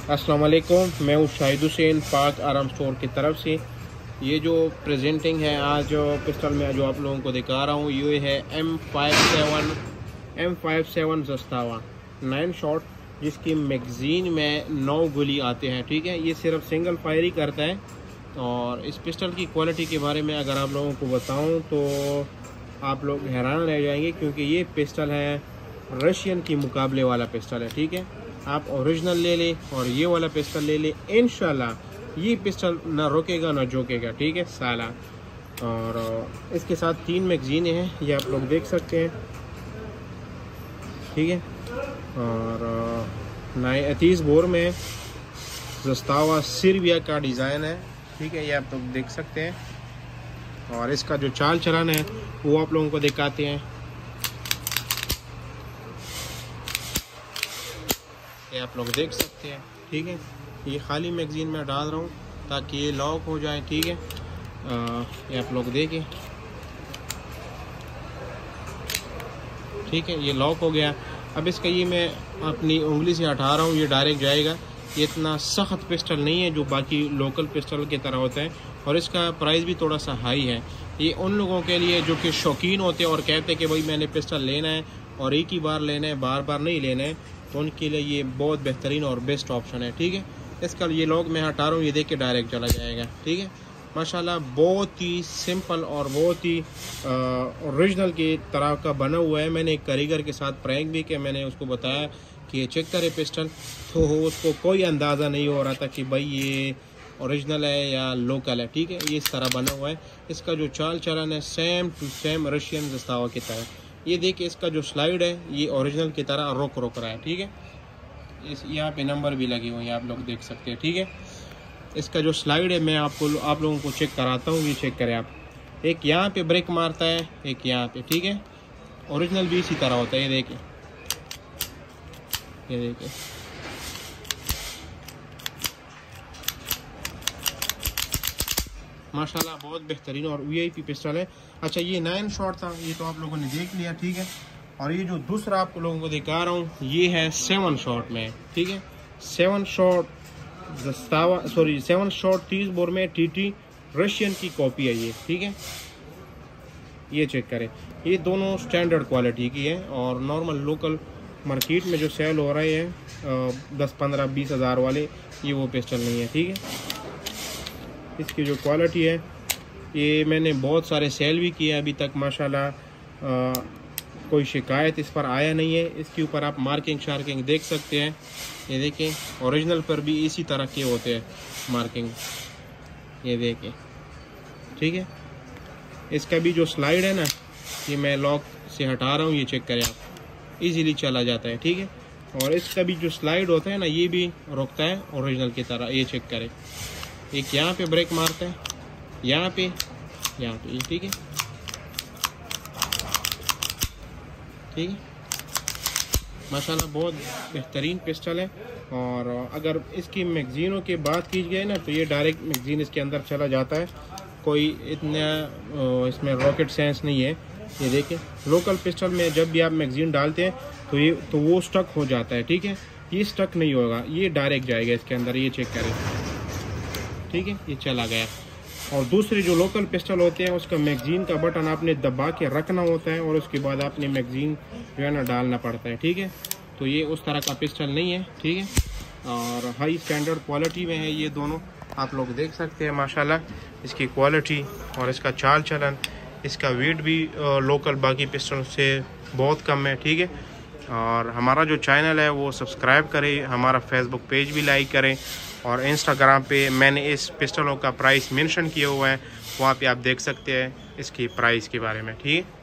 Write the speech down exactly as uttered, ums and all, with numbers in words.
अस्सलाम वालेकुम, मैं हूँ शाहिद हुसैन पाक आराम स्टोर की तरफ से। ये जो प्रेजेंटिंग है आज जो पिस्टल में जो आप लोगों को दिखा रहा हूँ ये है M five seven M five seven Zastava nine shot, जिसकी मैगज़ीन में नौ गोली आते हैं। ठीक है, ये सिर्फ सिंगल फायर ही करता है। और इस पिस्टल की क्वालिटी के बारे में अगर आप लोगों को बताऊँ तो आप लोग हैरान रह जाएंगे, क्योंकि ये पिस्टल है रशियन की मुकाबले वाला पिस्टल है। ठीक है, आप ओरिजिनल ले ले और ये वाला पिस्टल ले ले, इंशाल्लाह ये पिस्टल ना रोकेगा ना झोंकेगा। ठीक है साला। और इसके साथ तीन मैगज़ीनें हैं, ये आप लोग देख सकते हैं। ठीक है, और नए तीस बोर में ज़स्तावा सर्बिया का डिज़ाइन है। ठीक है, ये आप लोग देख सकते हैं। और इसका जो चाल चलन है वो आप लोगों को दिखाते हैं। ये आप लोग देख सकते हैं। ठीक है, ये खाली मैगज़ीन में डाल रहा हूँ ताकि ये लॉक हो जाए। ठीक है, आ, ये आप लोग देखें। ठीक है, ये लॉक हो गया। अब इसका ये मैं अपनी उंगली से हटा रहा हूँ, ये डायरेक्ट जाएगा। ये इतना सख्त पिस्टल नहीं है जो बाकी लोकल पिस्टल की तरह होता है, और इसका प्राइस भी थोड़ा सा हाई है। ये उन लोगों के लिए जो कि शौकीन होते हैं और कहते हैं कि भाई मैंने पिस्टल लेना है और एक ही बार लेना है, बार बार नहीं लेना है, तो उनके लिए ये बहुत बेहतरीन और बेस्ट ऑप्शन है। ठीक है, इसका ये लॉक मैं हटा रहा हूँ, ये देख के डायरेक्ट चला जाएगा। ठीक है, माशाल्लाह बहुत ही सिंपल और बहुत ही ओरिजिनल की तरह का बना हुआ है। मैंने एक कारीगर के साथ प्रैंक भी किया, मैंने उसको बताया कि ये चेक करे पिस्टल, तो उसको कोई अंदाज़ा नहीं हो रहा था कि भाई ये ओरिजिनल है या लोकल है। ठीक है, ये इस तरह बना हुआ है। इसका जो चाल चलन है same to same Russian Zastava की तरह। ये देखिए, इसका जो स्लाइड है ये ओरिजिनल की तरह रोक रोक रहा है। ठीक है, इस यहाँ पे नंबर भी लगे हुए हैं, आप लोग देख सकते हैं। ठीक है, इसका जो स्लाइड है मैं आपको आप लोगों को चेक कराता हूँ। ये चेक करें आप, एक यहाँ पे ब्रेक मारता है, एक यहाँ पे। ठीक है, ओरिजिनल भी इसी तरह होता है। ये देखिए, ये देखिए। माशाल्लाह बहुत बेहतरीन और वीआईपी पिस्टल है। अच्छा, ये नाइन शॉट था, ये तो आप लोगों ने देख लिया। ठीक है, और ये जो दूसरा आप लोगों को दिखा रहा हूँ ये है सेवन शॉट में। ठीक है, seven shot Zastava sorry seven shot तीस बोर में टीटी रशियन की कॉपी है ये। ठीक है, ये चेक करें, ये दोनों स्टैंडर्ड क्वालिटी की है और नॉर्मल लोकल मार्केट में जो सेल हो रहे हैं दस पंद्रह बीस हज़ार वाले, ये वो पिस्टल नहीं है। ठीक है, इसकी जो क्वालिटी है ये मैंने बहुत सारे सेल भी किए अभी तक, माशाल्लाह आ, कोई शिकायत इस पर आया नहीं है। इसके ऊपर आप मार्किंग शार्किंग देख सकते हैं। ये देखें, ओरिजिनल पर भी इसी तरह के होते हैं मार्किंग, ये देखें। ठीक है, इसका भी जो स्लाइड है ना, ये मैं लॉक से हटा रहा हूँ, ये चेक करें आप, इजीली चला जाता है। ठीक है, और इसका भी जो स्लाइड होता है ना, ये भी रुकता है ओरिजिनल की तरह। ये चेक करें, एक यहाँ पे ब्रेक मारता है, यहाँ पे, यहाँ पे। ठीक है, ठीक है, माशाल्लाह बहुत बेहतरीन पिस्टल है। और अगर इसकी मैगज़ीनों की बात की जाए ना, तो ये डायरेक्ट मैगज़ीन इसके अंदर चला जाता है, कोई इतना इसमें रॉकेट साइंस नहीं है। ये देखिए, लोकल पिस्टल में जब भी आप मैगज़ीन डालते हैं तो ये तो वो स्टक हो जाता है। ठीक है, ये स्टक नहीं होगा, ये डायरेक्ट जाएगा इसके अंदर। ये चेक करें। ठीक है, ये चला गया। और दूसरे जो लोकल पिस्टल होते हैं उसका मैगज़ीन का बटन आपने दबा के रखना होता है और उसके बाद आपने मैगज़ीन जो है ना डालना पड़ता है। ठीक है, तो ये उस तरह का पिस्टल नहीं है। ठीक है, और हाई स्टैंडर्ड क्वालिटी में है ये दोनों, आप लोग देख सकते हैं। माशाल्लाह इसकी क्वालिटी और इसका चाल चलन, इसका वेट भी लोकल बाकी पिस्टल से बहुत कम है। ठीक है, और हमारा जो चैनल है वो सब्सक्राइब करें, हमारा फेसबुक पेज भी लाइक करें, और इंस्टाग्राम पे मैंने इस पिस्टलों का प्राइस मेंशन किया हुआ है, वहाँ पे आप देख सकते हैं इसकी प्राइस के बारे में। ठीक है।